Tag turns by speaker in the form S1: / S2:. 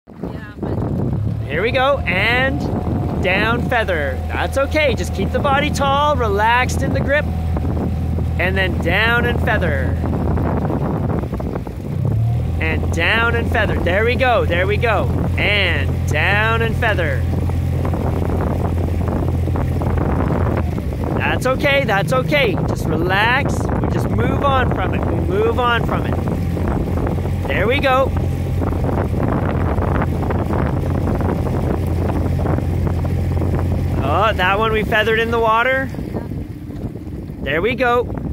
S1: Yeah, but...
S2: Here we go, and down feather. That's okay, just keep the body tall, relaxed in the grip, and then down and feather. And down and feather. There we go, there we go. And down and feather. That's okay, that's okay. Just relax, we just move on from it. We move on from it. There we go. Oh, that one we feathered in the water. There we go.